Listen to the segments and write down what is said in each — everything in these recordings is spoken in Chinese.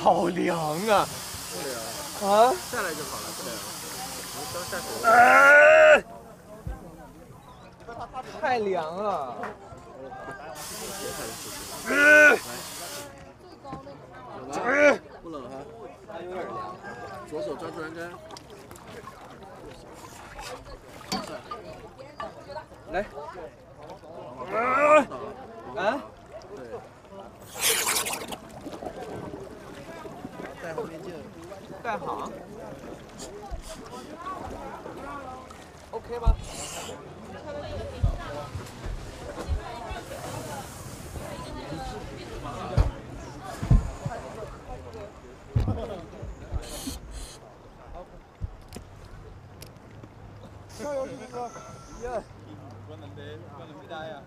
好凉啊！ 不凉啊，下来就好了，不凉。刚下水。 太凉了。 不冷哈，有点凉。左手抓住栏杆。 来。啊？ 对。戴好面镜。 戴好。OK 吗？加油，这个！耶！不能被打呀！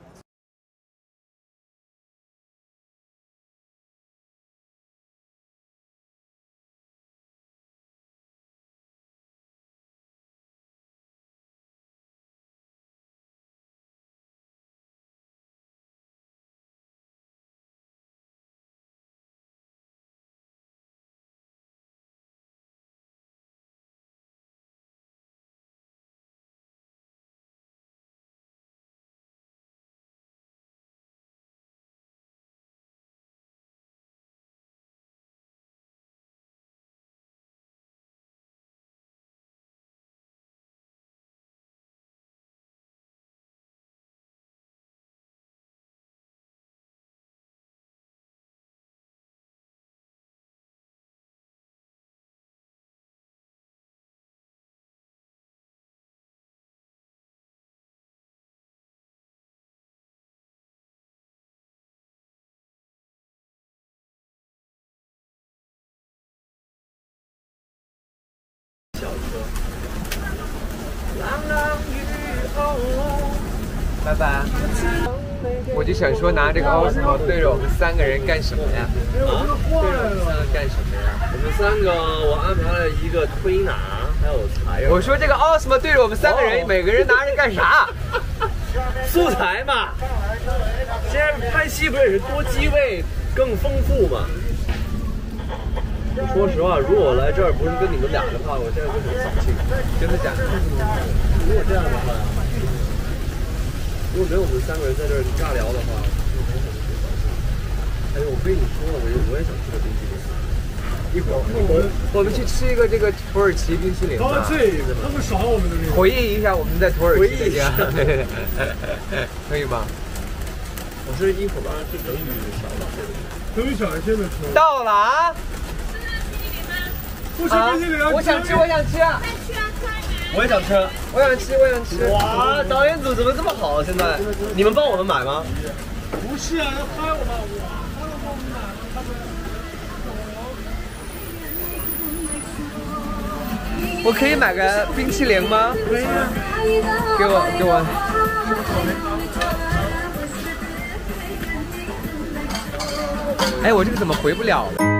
小车。朗朗雨后。 拜拜。我就想说，拿这个奥斯摩对着我们3个人干什么呀？ 啊？对着我们3个干什么呀？我们3个，我安排了一个推拿，还有采耳。 我说这个奥斯摩对着我们3个人，每个人拿着干啥？ 素材嘛。现在拍戏不是也是多机位更丰富嘛？说实话，如果我来这儿不是跟你们俩的话，我现在就很扫兴。 真的假的？ 如果这样的话，如果没有我们3个人在这儿尬聊的话，就没什么可扫兴。哎呦，我跟你说了，我也想吃个冰淇淋。一会儿我们去吃一个这个土耳其冰淇淋吧。 他们耍我们的那个。 回忆一下我们在土耳其的家，对，可以吗？ 我是一会儿吧，是等于少了。 等于少一些的车。 到了啊！ 不吃冰淇淋啊！ 我想吃，我想吃。 我也想吃， 我想吃，我想吃。 哇，导演组怎么这么好？现在你们帮我们买吗？ 不是啊，要拍我们，哇，他们帮我们买，他们。 我可以买个冰淇淋吗？ 可以啊。 给我。哎，我这个怎么回不了了？